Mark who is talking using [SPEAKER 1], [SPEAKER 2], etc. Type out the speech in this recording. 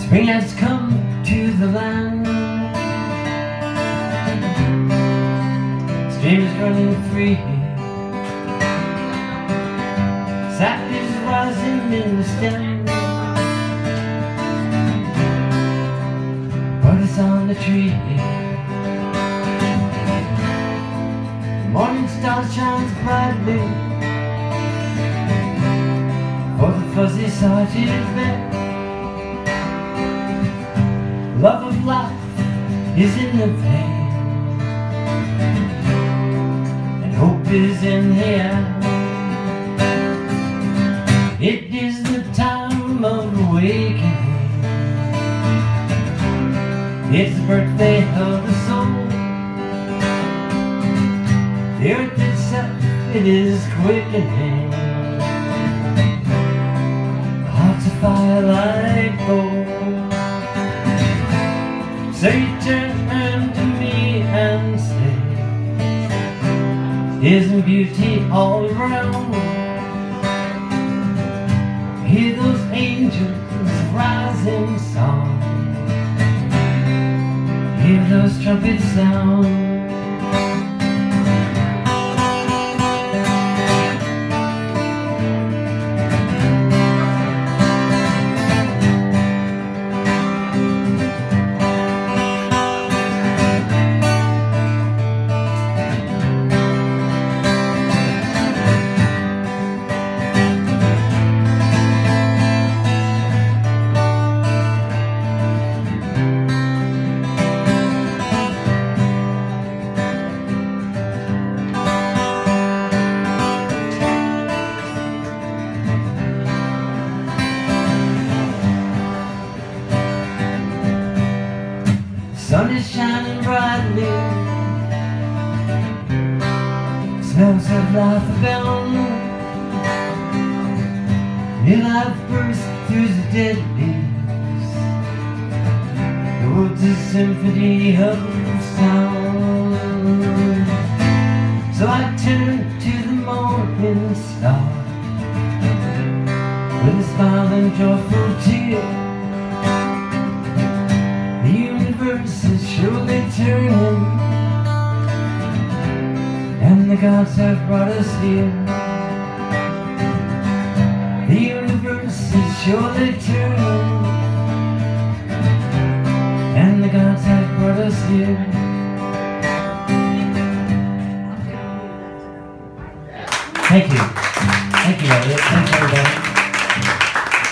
[SPEAKER 1] Spring has come to the land. Streams running free. Sap is rising in the stem. But it's on the tree. The morning star shines brightly for the fuzzy sergeant bed. Love of life is in the vein, and hope is in the air. It is the time of awakening. It's the birthday of the soul. The earth itself, it is quickening. Hearts of fire like gold. So you turn to me and say, isn't beauty all around? Hear those angels rise in song. Hear those trumpets sound. Sun is shining brightly. Smells of life abound. New life bursts through the dead leaves. The woods a symphony of sound. So I turn to the morning star with a smile and joyful tear. The universe is surely turning, and the gods have brought us here. The universe is surely